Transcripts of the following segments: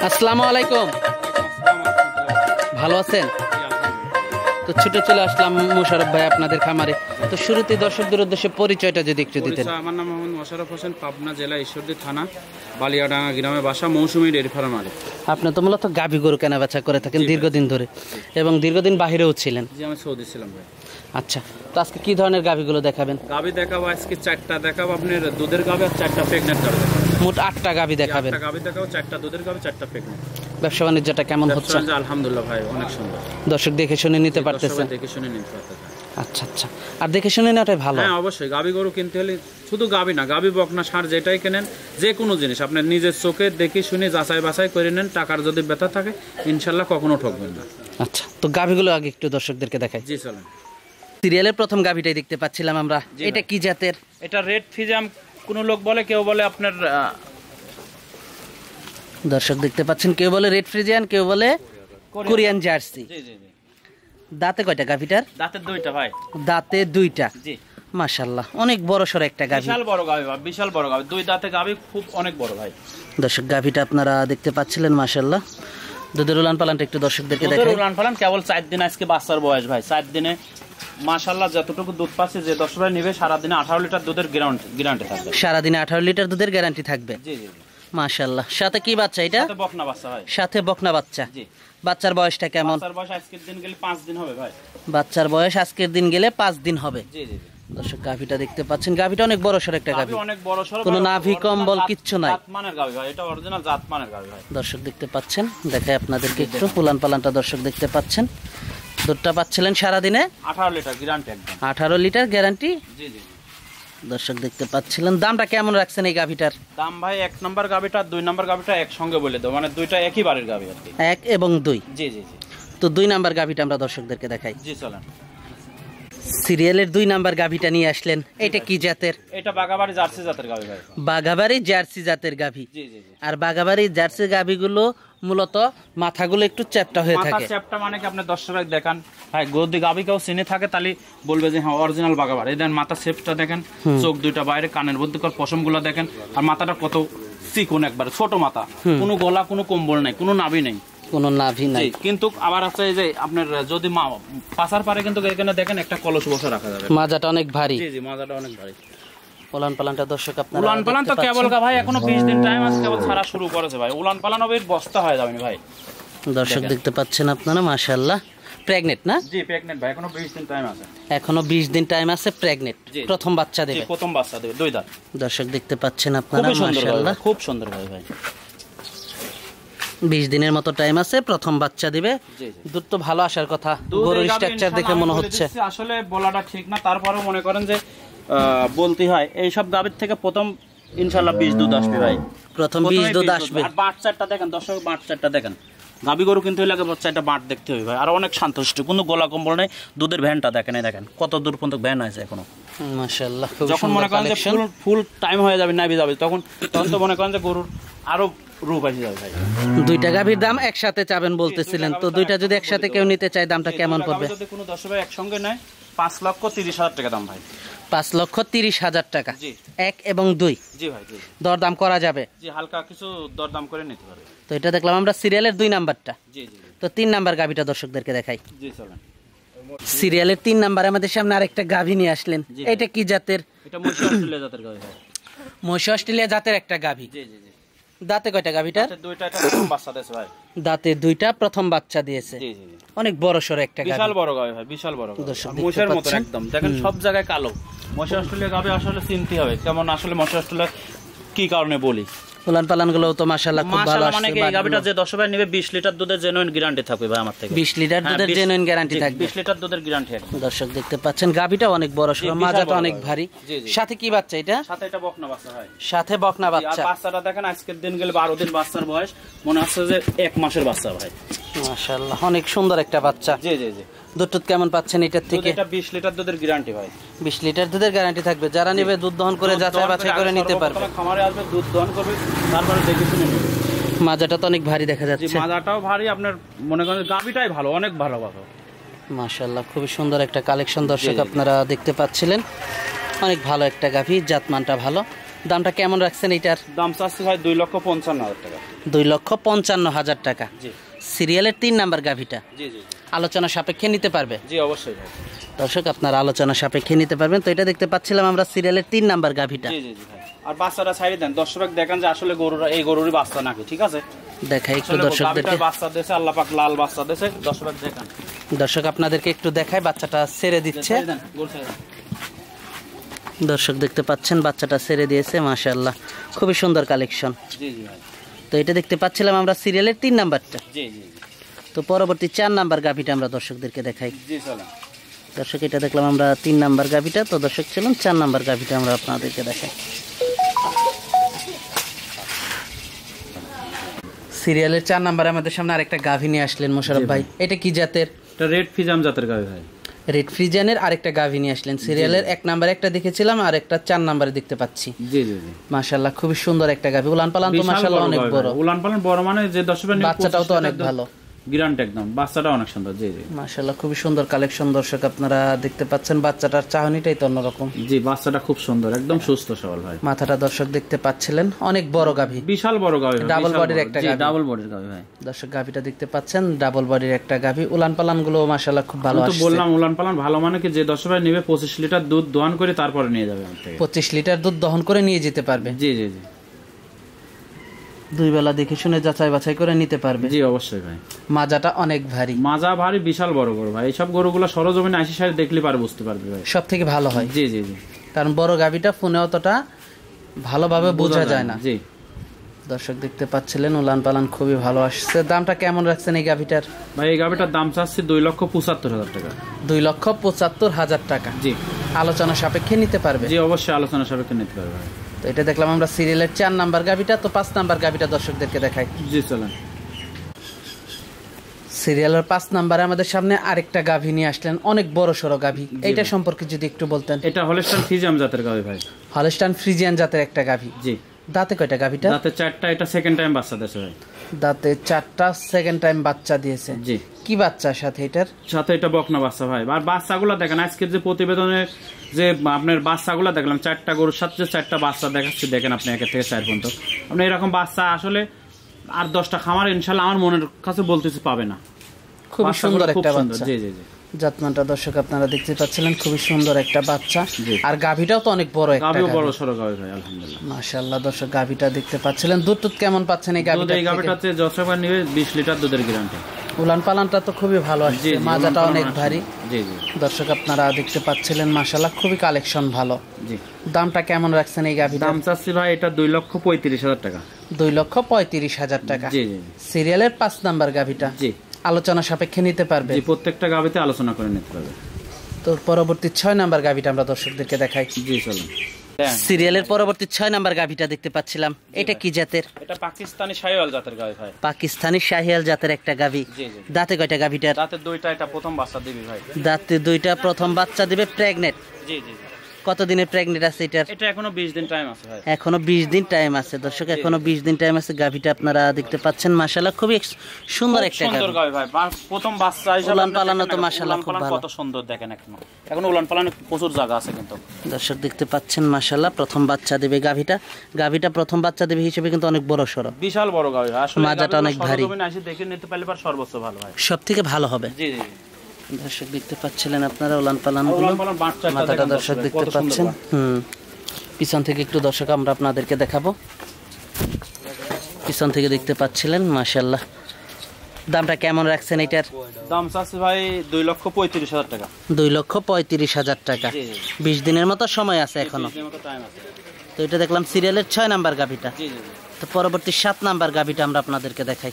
আসসালামু আলাইকুম, ভালো আছেন? তো ছুটে চলে আসলাম মোশাররফ ভাই আপনাদের খামারে। তো শুরুতে দর্শকদের উদ্দেশ্যে পরিচয়টা যদি একটু দিতেন। আমার নাম মোহাম্মদ মোশাররফ হোসেন, পাবনা জেলা ঈশ্বরদী থানা বালিয়াডাঙ্গা গ্রামে বাসা, মৌসুমী ডেয়ারি ফার্ম মালিক। আপনি তো মূলত গাভী গরু কেনা বেচা করে থাকেন দীর্ঘদিন ধরে, এবং দীর্ঘদিন বাহিরেও ছিলেন। জি, আমি সৌদি ছিলাম ভাই। আচ্ছা, তো আজকে কি ধরনের গাভীগুলো দেখাবেন? গাভী দেখাবো আজকে 4টা দেখাবো, আপনার দুধের গাভী আর 4টা প্রেগনেন্ট গাভী দেখাবো। মোট 8টা গাভী দেখাবেন। 8টা গাভী দেখাবো, 4টা দুধের গাভী, 4টা প্রেগনেন্ট। ব্যবসা বাণিজ্যটা কেমন হচ্ছে? আলহামদুলিল্লাহ ভাই, অনেক সুন্দর। দর্শক দেখে শুনে নিতে পারতেছেন? দেখে শুনে নিতে পারতেছেন। আচ্ছা আচ্ছা, আর দেখে শুনে নেওয়াটাই ভালো। হ্যাঁ অবশ্যই, গাভী গরু কিনতে হলে শুধু গাভী না, গাভী বকনা ষাঁড় যেটাই কেনেন, যে কোনো জিনিস আপনার নিজের চোখে দেখে শুনে যাচাই বাছাই করে নেন। টাকার যদি ব্যথা থাকে ইনশাল্লাহ কখনো ঠকবেন না। আচ্ছা, তো গাভীগুলো আগে একটু দর্শকদেরকে দেখাই। জি চলেন। সিরিয়ালের প্রথম গাভীটাই দেখতে পাচ্ছিলাম আমরা। এটা কি জাতের? এটা রেড ফিজিয়াম কোন লোক বলে, কেউ বলে আপনার দর্শক দেখতে পাচ্ছেন, কেউ বলে রেড ফ্রিজিয়ান, কেউ বলে কোরিয়ান জার্সি। জি জি জি। দাঁতে কয়টা গাভীটার? দাঁতের দুইটা ভাই। দাঁতে দুইটা। জি মাশাআল্লাহ, অনেক বড় সর একটা গাভী। বিশাল বড় গাভী ভাই, বিশাল বড় গাভী, দুই দাঁতে গাভী, খুব অনেক বড় ভাই। দর্শক গাভীটা আপনারা দেখতে পাচ্ছিলেন, মাশাআল্লাহ। দুধের উলান পালানটা একটু দর্শকদেরকে দেখাই। দুধের উলান পালান কেবল 4 দিন আজকে বাচ্চার বয়স ভাই। 4 দিনে মাশাআল্লাহ যতটুকু দুধ পাচ্ছে, যে 10 ভাই নেবে সারা দিনে 18 লিটার দুধের গ্যারান্টি থাকবে। সারা দিনে 18 লিটার দুধের গ্যারান্টি থাকবে। জি জি। মাশাআল্লাহ। সাথে কি বাচ্চা এটা? সাথে বকনা বাচ্চা ভাই। সাথে বকনা বাচ্চা। জি। বাচ্চার বয়সটা কেমন? বাচ্চার বয়স আজকের দিন গেলে 5 দিন হবে ভাই। বাচ্চার বয়স আজকের দিন গেলে 5 দিন হবে। জি জি। দর্শক গাভীটা দেখতে পাচ্ছেন, গাভীটা অনেক বড় সর একটা গাভী। অনেক বড় সর, কোনো নাভি কম্বল কিচ্ছু নাই। জাতমানের গাভী ভাই, এটা অরিজিনাল জাতমানের গাভী ভাই। দর্শক দেখতে পাচ্ছেন, দেখাই আপনাদেরকে একটু উলান পালানটা। দর্শক দেখতে পাচ্ছেন, দুধটা পাচ্ছিলেন সারা দিনে 18 লিটার গ্যারান্টি একদম। 18 লিটার গ্যারান্টি। জি জি। দর্শক দেখতে পাচ্ছিলেন, দামটা কেমন রাখছেন এই গাভীটার? দাম ভাই 1 নম্বর গাভীটা 2 নম্বর গাভীটা একসঙ্গে বলে দাও, মানে দুইটা একই বাড়ির গাভী আর কি। 1 এবং 2। জি জি জি। তো 2 নাম্বার গাভীটা আমরা দর্শকদেরকে দেখাই। জি চলেন। সিরিয়ালের 2 নাম্বার গাভীটা নিয়ে আসলেন। এটা কি জাতের? এটা বাগাবাড়ি জার্সি জাতের গাভী ভাই। বাঘাবাড়ি জার্সি জাতের গাভী। জি জি জি। আর বাঘাবাড়ি জার্সি গাভীগুলো মূলত মাথাগুলো একটু চ্যাপ্টা হয়ে মাথা থাকে। চ্যাপ্টা মানে কি, আপনি দর্শক দেখান ভাই, যদি গাভী কেউ চিনে থাকে তাহলে বলবে যে হ্যাঁ অরিজিনাল বাগাবাড়ি। এই দেন মাথা শেপটা দেখেন, চোখ দুইটা বাইরে, কানের মধ্যকার পশমগুলো দেখেন, আর মাথাটা কত চিকন, একবার ছোট মাথা, কোনো গলা, কোনো কম্বল নাই, কোনো নাভি নেই, কোনো নাভি নাই। কিন্তু আবার আছে এই যে আপনার যদি পাশার পারে কিন্তু এখানে দেখেন একটা কলস বসা রাখা যাবে। মাজাটা অনেক ভারী। জি জি, মাজাটা অনেক ভারী। উলান পালানটা দর্শক আপনারা উলান পালান তো কেবল ভাই এখনো 20 দিন টাইম আছে, কেবল ছাড়া শুরু করেছে ভাই। উলান পালান হবে বস্তা হয়ে যাবে ভাই। দর্শক দেখতে পাচ্ছেন আপনারা, মাশাআল্লাহ। প্রেগনেন্ট না? জি প্রেগনেন্ট ভাই, এখনো 20 দিন টাইম আছে। এখনো 20 দিন টাইম আছে, প্রেগনেন্ট। প্রথম বাচ্চা দেবে। জি প্রথম বাচ্চা দেবে, 2 দাঁত। দর্শক দেখতে পাচ্ছেন আপনারা, মাশাআল্লাহ, খুব সুন্দর ভাই ভাই। 20 দিনের মতো টাইম আছে, প্রথম বাচ্চা দিবে। জি জি। দুধ তো ভালো আসার কথা, গরুর স্ট্রাকচার দেখে মনে হচ্ছে। আসলে বলাটা ঠিক না, তারপরেও মনে করেন যে বলতে হয় এই সব গাভীর থেকে প্রথম ইনশাআল্লাহ 20 দুধ আসবে ভাই। প্রথম 20 দুধ আসবে। আর বাচ্চাটা দেখেন দর্শক, বাচ্চাটা দেখেন। গাভী গরু কিন্তু লাগে বাচ্চাটা বাট দেখতে হবে ভাই, আর অনেক শান্তশিষ্ট, কোনো গোলা কম্বল নেই। দুধের ভ্যানটা দেখেন, দেখেন কত দূর পর্যন্ত ভ্যান আছে এখনো। মাশাআল্লাহ। যখন মনে করেন যে ফুল টাইম হয়ে যাবে, নাবি যাবে, তখন তো মনে করেন যে গরুর আরো রূপ আসে যাবে ভাই। 2টা গাভীর দাম একসাথে চাবেন বলতেছিলেন, তো 2টা যদি একসাথে কেউ নিতে চায় দামটা কেমন পড়বে? যদি কোনো দর্শক ভাই একসঙ্গে নেয় 5,30,000 টাকা দাম ভাই। 5,30,000 টাকা। জি। 1 এবং 2। জি ভাই জি। দরদাম করা যাবে? জি, হালকা কিছু দরদাম করে নিতে পারে। তো এটা দেখলাম আমরা সিরিয়ালের 2 নাম্বারটা। জি জি। তো 3 নাম্বার গাভীটা দর্শকদেরকে দেখাই। জি চলেন। সিরিয়ালের 3 নাম্বারে আমাদের সামনে আরেকটা গাভী নিয়ে আসলেন। এটা কি জাতের? এটা মহিষ অস্ট্রেলিয়া জাতের গাভী ভাই। মহিষ অস্ট্রেলিয়া জাতের একটা গাভী। জি জি জি। দাঁতে কয়টা গাভীটার? দুইটা, এটা প্রথম বাচ্চা দিয়েছে ভাই। দাঁতে 2টা, প্রথম বাচ্চা দিয়েছে। জি জি জি। অনেক বড় সর একটা গাভী। বিশাল বড় গাভী ভাই, বিশাল বড় গাভী। দর্শক দেখতে মহিষের মতো পাচ্ছেন। একদম, দেখেন সব জায়গায় কালো। মহিষ অস্ট্রেলিয়া গাভী আসলে চিনতে হবে কেমন, আসলে মহিষ অস্ট্রেলিয়া কি কারণে বলি। উলান পালান গুলো তো মাশাআল্লাহ খুব ভালো আসছে। মানে এই গাভীটা যে 10 ভাই নেবে 20 লিটার দুধের জেনুইন গ্যারান্টি থাকবে ভাই আমার থেকে। 20 লিটার দুধের জেনুইন গ্যারান্টি থাকবে। 20 লিটার দুধের গ্যারান্টি আছে। দর্শক দেখতে পাচ্ছেন, গাভীটা অনেক বড় সর, মাজাটা অনেক ভারী। সাথে কি বাচ্চা এটা? সাথে এটা বকনা বাচ্চা ভাই। সাথে বকনা বাচ্চা। আর বাচ্চাটা দেখেন আজকের দিন গেলে 12 দিন বাচ্চার বয়স, মনে হচ্ছে যে 1 মাসের বাচ্চা ভাই। মাশাআল্লাহ, অনেক সুন্দর একটা বাচ্চা। জি জি জি। দুধ কেমন পাচ্ছেন এটার থেকে? এটা 20 লিটার দুধের গ্যারান্টি ভাই। 20 লিটার দুধের গ্যারান্টি থাকবে। যারা নেবে দুধ দহন করে যাচাই বাছাই করে নিতে পারবে। খামারে আসবে, দুধ দহন করবে, তারপরে দেখে শুনে নেবে। মাজাটা তো অনেক ভারী দেখা যাচ্ছে। জি, মাজাটাও ভারী, আপনার মনে করেন গাভীটাই ভালো, অনেক ভালো ভালো। মাশাআল্লাহ, খুবই সুন্দর একটা কালেকশন দর্শক আপনারা দেখতে পাচ্ছিলেন। অনেক ভালো একটা গাভী, জাতমানটা ভালো। দামটা কেমন রাখছেন এটার? দাম চাচ্ছি ভাই 2,55,000 টাকা। 2,55,000 টাকা। জি। সিরিয়ালের 3 নাম্বার গাভীটা। জি জি আলোচনা সাপেক্ষে নিতে পারবে? জি অবশ্যই ভাই। দর্শক আপনারা আলোচনা সাপেক্ষে নিতে পারবেন। তো এটা দেখতে পাচ্ছিলাম আমরা সিরিয়ালের 3 নাম্বার গাভীটা। জি জি জি ভাই। আর বাচ্চাটা ছাইড়ে দেন, দর্শক দেখেন যে আসলে গরুরা এই গরুরই বাচ্চা নাকি, ঠিক আছে? দেখাই একটু দর্শকদেরকে। বাচ্চা দেশে আল্লাহ পাক লাল বাচ্চা দেশে, দর্শক দেখেন। দর্শক আপনাদেরকে একটু দেখাই, বাচ্চাটা ছেড়ে দিচ্ছে। দর্শক দেখতে পাচ্ছেন বাচ্চাটা ছেড়ে দিয়েছে, মাশাআল্লাহ খুবই সুন্দর কালেকশন। জি জি ভাই। তো এটা দেখতে পাচ্ছিলাম আমরা সিরিয়ালের 3 নাম্বারটা। জি জি। তো পরবর্তী 4 নাম্বার গাভীটা আমরা দর্শকদেরকে দেখাই। জি চলেন। দর্শক এটা দেখলাম আমরা 3 নাম্বার গাভীটা। তো দর্শক চলুন 4 নাম্বার গাভীটা আমরা আপনাদেরকে দেখাই। সিরিয়ালের 4 নাম্বারে আমাদের সামনে আরেকটা গাভী নিয়ে আসলেন মোশাররফ ভাই। এটা কি জাতের? এটা রেড ফিজাম জাতের গাভী ভাই। রেড ফ্রিজিয়ানের আরেকটা গাভী নিয়ে আসলেন। সিরিয়ালের 1 নাম্বারে একটা দেখেছিলাম, আর একটা 4 নাম্বারে দেখতে পাচ্ছি। জি জি জি। মাশাআল্লাহ খুবই সুন্দর একটা গাভী। উলান পালান তো মাশাআল্লাহ অনেক বড়। উলান পালান বড় মানে যে দর্শকের বাচ্চাটাও তো অনেক ভালো। গ্রান্ট একদম, বাচ্চাটা অনেক সুন্দর। জি জি মাশাআল্লাহ খুবই সুন্দর কালেকশন। দর্শক আপনারা দেখতে পাচ্ছেন বাচ্চাটার চাহনিটাই তো অন্যরকম। জি বাচ্চাটা খুব সুন্দর, একদম সুস্থ সবল ভাই। মাথাটা দর্শক দেখতে পাচ্ছিলেন, অনেক বড় গাভী, বিশাল বড় গাভী, ডাবল বডির একটা গাভী। ডাবল বডির গাভী ভাই। দর্শক গাভীটা দেখতে পাচ্ছেন ডাবল বডির একটা গাভী। উলান পালান গুলো মাশাআল্লাহ খুব ভালো আমি তো আসছে। বললাম উলান পালান ভালো মানে কি যে দর্শক ভাই নেবে 25 লিটার দুধ দোয়ান করে তারপরে নিয়ে যাবে আমার থেকে। 25 লিটার দুধ দহন করে নিয়ে যেতে পারবে। জি জি জি। 2 বেলা দেখে শুনে যাচাই বাছাই করে নিতে পারবে। জি অবশ্যই ভাই। মাজাটা অনেক ভারী। মাজা ভারী, বিশাল বড় বড় ভাই। এইসব গরুগুলো সরজমিনে আসি সাইড দেখলে পারে বুঝতে পারবে ভাই। সব থেকে ভালো হয়। জি জি জি। কারণ বড় গাভীটা ফোনে অতটা ভালোভাবে বোঝা যায় না। জি। দর্শক দেখতে পাচ্ছিলেন উলান পালান খুবই ভালো আসছে। দামটা কেমন রাখছেন এই গাভীটার? ভাই এই গাভীটার দাম চাচ্ছি 2,75,000 টাকা। 2,75,000 টাকা। জি। আলোচনা সাপেক্ষে নিতে পারবে? জি অবশ্যই আলোচনা সাপেক্ষে নিতে পারবে ভাই। তো এটা দেখলাম আমরা সিরিয়ালের 4 নাম্বার গাভীটা। তো 5 নাম্বার গাভীটা দর্শকদেরকে দেখাই। জি চলেন। সিরিয়ালের 5 নাম্বারে আমাদের সামনে আরেকটা গাভী নিয়ে আসলেন, অনেক বড় সড়ো গাভী। এইটা সম্পর্কে যদি একটু বলতেন। এটা হলস্টাইন ফ্রিজিয়ান জাতের গাভী ভাই। হলস্টাইন ফ্রিজিয়ান জাতের একটা গাভী। জি। দাঁতে কয়টা গাভীটা? দাঁতে 4টা। এটা সেকেন্ড টাইম বাচ্চা দিয়েছে ভাই। দাঁতে 4টা, সেকেন্ড টাইম বাচ্চা দিয়েছে। জি। কি বাচ্চার সাথে এটার? সাথে এটা বকনা বাচ্চা ভাই। আর বাচ্চাগুলো দেখেন আজকের যে প্রতিবেদনে যে আপনার বাচ্চাগুলো দেখলাম 4টা গরুর সাথে যে 4টা বাচ্চা দেখাচ্ছি, দেখেন আপনি 1 থেকে 4 পর্যন্ত। আপনি এরকম বাচ্চা আসলে আর 10টা খামার ইনশাআল্লাহ আমার মনের কাছে বলতেছি পাবে না। খুব সুন্দর একটা বাচ্চা। জি জি জি। জাতমানটা দর্শক আপনারা দেখতে পাচ্ছিলেন, খুবই সুন্দর একটা বাচ্চা। আর গাভীটাও তো অনেক বড় একটা গাভীও বড় সরো গাভী ভাই আলহামদুলিল্লাহ। মাশাআল্লাহ দর্শক গাভীটা দেখতে পাচ্ছিলেন। দুধ কেমন পাচ্ছেন এই গাভীটা? এই গাভীটাতে যশোর নিবে 20 লিটার দুধের গ্যারান্টি। উলান পালানটা তো খুবই ভালো আসছে, মাজাটা অনেক ভারী। জি জি। দর্শক আপনারা দেখতে পাচ্ছিলেন মাশাআল্লাহ খুবই কালেকশন ভালো। জি। দামটা কেমন রাখছেন এই গাভীটার? দাম চাচ্ছি ভাই এটা 2,35,000 টাকা। 2,35,000 টাকা। জি জি। সিরিয়ালের 5 নাম্বার গাভীটা। জি। আলোচনা সাপেক্ষে নিতে পারবে? জি প্রত্যেকটা গাভীতে আলোচনা করে নিতে পারবে। তো পরবর্তী 6 নাম্বার গাভীটা আমরা দর্শকদেরকে দেখাই। জি চলুন। সিরিয়ালের পরবর্তী 6 নাম্বার গাভীটা দেখতে পাচ্ছিলাম। এটা কি জাতের? এটা পাকিস্তানি শাহিওয়াল জাতের গাভী ভাই। পাকিস্তানি শাহিয়াল জাতের একটা গাভী। জি জি। দাঁতে কয়টা গাভীটার? দাঁতে 2টা। এটা প্রথম বাচ্চা দিবি ভাই। দাঁতে 2টা, প্রথম বাচ্চা দিবে, প্রেগনেন্ট। জি জি। কত দিনের প্রেগনেন্ট আছে এটার? এটা এখনো 20 দিন টাইম আছে ভাই। এখনো 20 দিন টাইম আছে দর্শক, এখনো 20 দিন টাইম আছে। গাভীটা আপনারা দেখতে পাচ্ছেন মাশাআল্লাহ খুবই সুন্দর একটা সুন্দর গাভী ভাই। প্রথম বাচ্চা হিসেবে উলান পালানো তো মাশাআল্লাহ খুব ভালো। কত সুন্দর দেখেন। এখনো উলান পালানো প্রচুর জায়গা আছে কিন্তু। দর্শক দেখতে পাচ্ছেন মাশাআল্লাহ প্রথম বাচ্চা দিবে গাভীটা। গাভীটা প্রথম বাচ্চা দিবে হিসেবে কিন্তু অনেক বড় সরো, বিশাল বড় গাভী। আসলে মাজাটা অনেক ভারী। সরজমিনে এসে দেখে নিতে পারলে পার সর্বোচ্চ ভালো হয়, সবথেকে ভালো হবে। জি জি। দর্শক দেখতে পাচ্ছিলেন আপনারা উলান পালান বাচ্চাটা মাথাটা দর্শক দেখতে পাচ্ছেন। পিছন থেকে একটু দর্শক আমরা আপনাদেরকে দেখাবো। পিছন থেকে দেখতে পাচ্ছিলেন মাশাআল্লাহ। দামটা কেমন রাখছেন এটার? দাম চাচ্ছি ভাই 2,35,000 টাকা। 2,35,000 টাকা। 20 দিনের মতো সময় আছে এখনো। তো এটা দেখলাম সিরিয়ালের 6 নাম্বার গাভীটা। তো পরবর্তী 7 নাম্বার গাভীটা আমরা আপনাদেরকে দেখাই।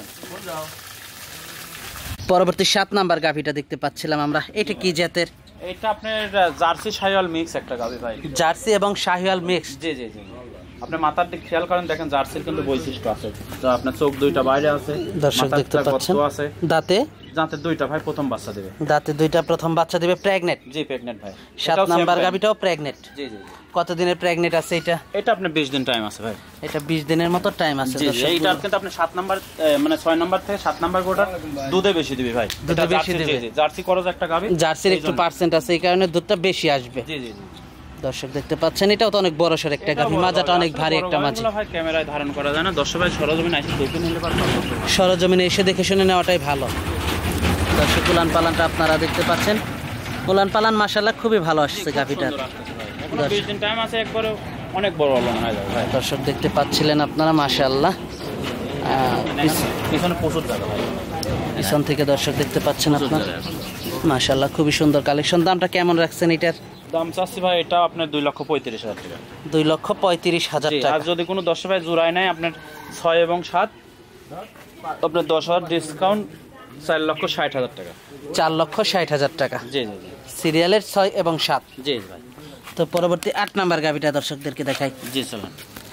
পরবর্তী 7 নাম্বার গাভীটা দেখতে পাচ্ছিলাম আমরা। এটা কি জাতের? এটা আপনার জার্সি শাহিওয়াল মিক্স একটা গাভী ভাই। জার্সি এবং শাহিওয়াল মিক্স। জি জি জি। আপনি মাথার দিক খেয়াল করেন, দেখেন জার্সির কিন্তু বৈশিষ্ট্য আছে। যা আপনার চোখ 2টা বাইরে আছে, দর্শক দেখতে পাচ্ছেন। দাঁতে 2টা ভাই, প্রথম বাচ্চা দিবে। দাঁতে 2টা, প্রথম বাচ্চা দিবে, প্রেগনেন্ট। জি প্রেগনেন্ট ভাই। 7 নাম্বার গাভীটাও প্রেগনেন্ট। জি জি। কত দিনের প্রেগনেন্ট আছে এটা? এটা আপনার 20 দিন টাইম আছে ভাই। এটা 20 দিনের মতো টাইম আছে। এইটা কিন্তু আপনি 7 নাম্বার মানে 6 নাম্বার থেকে 7 নাম্বার গোটা দুধে বেশি দিবে ভাই। দুধে বেশি দিবে। জার্সি করজ একটা গাভী। জার্সির একটু পার্সেন্ট আছে, এই কারণে দুধটা বেশি আসবে। জি জি জি। দর্শক দেখতে পাচ্ছেন এটাও তো অনেক বড় সর একটা গাভী, মাজাটা অনেক ভারী একটা মাঝি। ভাই ক্যামেরায় ধারণ করা যায় না, দর্শক ভাই সরজমিনে এসে দেখে নিলে সরজমিনে এসে দেখে শুনে নেওয়াটাই ভালো। দর্শক উলান পালানটা আপনারা দেখতে পাচ্ছেন, উলান পালান মাশাআল্লাহ খুবই ভালো আসছে গাভীটার। 20 দিন টাইম আছে, একবারে অনেক বড় ওলান হয়ে যাবে ভাই। দর্শক দেখতে পাচ্ছিলেন আপনারা মাশাআল্লাহ, পিছনে প্রচুর জায়গা ভাই, পিছন থেকে দর্শক দেখতে পাচ্ছেন আপনারা মাশাআল্লাহ খুবই সুন্দর কালেকশন। দামটা কেমন রাখছেন এটার? দাম চাচ্ছি ভাই এটা আপনার 2,35,000 টাকা। 2,35,000 টাকা। আর যদি কোনো দর্শক ভাই জোড়ায় নেয় আপনার 6 এবং 7 আপনার 10,000 ডিসকাউন্ট 4,60,000 টাকা। 4,60,000 টাকা। জি জি জি। সিরিয়ালের 6 এবং 7। জি ভাই। তো পরবর্তী 8 নাম্বার গাভীটা দর্শকদেরকে দেখাই। জি চলুন।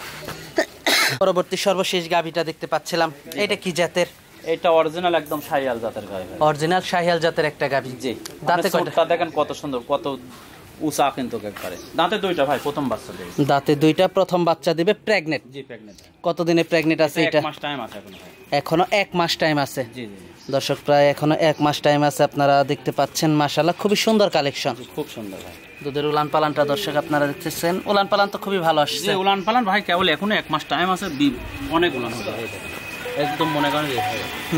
পরবর্তী সর্বশেষ গাভীটা দেখতে পাচ্ছিলাম, এটা কি জাতের? এটা অরিজিনাল একদম শাহিয়াল জাতের গাভী। অরিজিনাল শাহিয়াল জাতের একটা গাভী। জি। দাঁতে কয়টা? ছোটটা দেখেন কত সুন্দর, কত উঁচা কিন্তু একবারে। দাঁতে দুইটা ভাই, প্রথম বাচ্চা দেবে। দাঁতে দুইটা, প্রথম বাচ্চা দিবে, প্রেগনেন্ট। জি প্রেগনেন্ট। কতদিনে প্রেগনেন্ট আছে এটা? 1 মাস টাইম আছে এখনো ভাই। এখনো 1 মাস টাইম আছে। জি জি। দর্শক প্রায় এখনো 1 মাস টাইম আছে, আপনারা দেখতে পাচ্ছেন মাশাআল্লাহ খুবই সুন্দর কালেকশন। খুব সুন্দর ভাই। দুধের উলান পালানটা দর্শক আপনারা দেখতেছেন, উলান পালান তো খুবই ভালো আসছে। জি উলান পালান ভাই কেবল এখনো 1 মাস টাইম আছে, অনেক উলান হবে একদম মনে করেন যে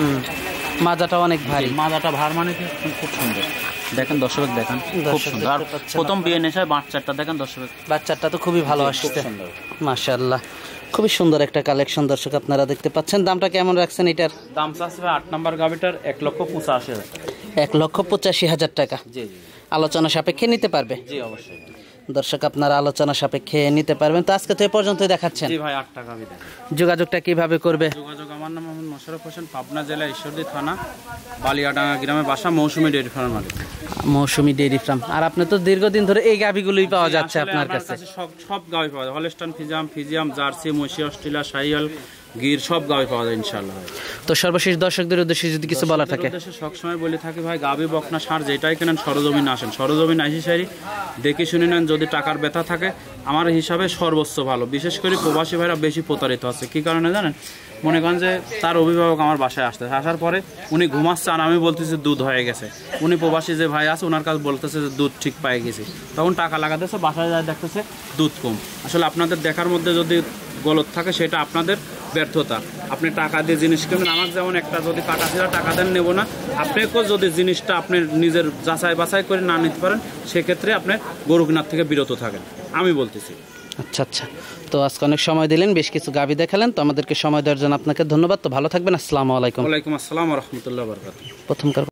মাজাটা অনেক ভারী, মাজাটা ভার মানে খুব সুন্দর। দেখেন দর্শক দেখেন খুব সুন্দর। আর প্রথম বিয়ে নেশায় বাচ্চাটা দেখেন দর্শক, বাচ্চাটা তো খুবই ভালো আসছে মাশাআল্লাহ, খুবই সুন্দর একটা কালেকশন দর্শক আপনারা দেখতে পাচ্ছেন। দামটা কেমন রাখছেন এটার? দাম চাচ্ছে 8 নাম্বার গাভিটার 1,85,000 টাকা। 1,85,000 টাকা। জি জি। আলোচনা সাপেক্ষে নিতে পারবে? জি অবশ্যই। দর্শক আপনারা আলোচনা সাপেক্ষে নিতে পারবেন। তো আজকে তো এই পর্যন্তই দেখাচ্ছেন। জি ভাই 8 টাকা গাভি দেখেন। যোগাযোগটা কিভাবে করবে? যোগাযোগ আমার নাম মোহাম্মদ মোশাররফ হোসেন, পাবনা জেলা ঈশ্বরদী থানা বালিয়াডাঙ্গা গ্রামে বাসা, মৌসুমী ডেইরি ফার্ম মালিক। Mousumi dairy farm. আর আপনি তো দীর্ঘদিন ধরে এই গাভিগুলোই পাওয়া যাচ্ছে আপনার কাছে? সব গাভি পাওয়া যায়, হলস্টাইন ফিজিয়াম জার্সি, মহিষী, অস্ট্রেলিয়া, শাহিওয়াল, গির সব গাভি পাওয়া যায় ইনশাআল্লাহ। তো সর্বশেষ দর্শকদের উদ্দেশ্যে যদি কিছু বলা থাকে? সবসময় বলে থাকি ভাই, গাভি বকনা ষাঁড় যেটাই কেনেন সরজমিনে আসেন, সরজমিনে আসি সারি দেখে শুনে নেন। যদি টাকার ব্যথা থাকে আমার হিসাবে সর্বোচ্চ ভালো। বিশেষ করে প্রবাসী ভাইরা বেশি প্রতারিত হচ্ছে। কি কারণে জানেন? মনে করেন যে তার অভিভাবক আমার বাসায় আসতেছে, আসার পরে উনি ঘুমাচ্ছে আর আমি বলতেছি দুধ হয়ে গেছে। উনি প্রবাসী যে ভাই আছে ওনার কাছে বলতেছে যে দুধ ঠিক পাই গেছে, তখন টাকা লাগাতেছে, বাসায় যায় দেখতেছে দুধ কম। আসলে আপনাদের দেখার মধ্যে যদি গলত থাকে সেটা আপনাদের ব্যর্থতা। আপনি টাকা দিয়ে জিনিস কিনবেন, আমার যেমন একটা যদি কাটা ছিঁড়া টাকা দেন নেবো না, আপনাকেও যদি জিনিসটা আপনি নিজের যাচাই বাছাই করে না নিতে পারেন সেক্ষেত্রে আপনি গরু কেনার থেকে বিরত থাকেন, আমি বলতেছি। আচ্ছা আচ্ছা, তো আজকে অনেক সময় দিলেন, বেশ কিছু গাভি দেখালেন, তো আমাদেরকে সময় দেওয়ার জন্য আপনাকে ধন্যবাদ। তো ভালো থাকবেন, আসসালামু আলাইকুম। ওয়ালাইকুম আসসালাম ওয়া রাহমাতুল্লাহি ওয়া বারাকাতুহু। প্রথমকার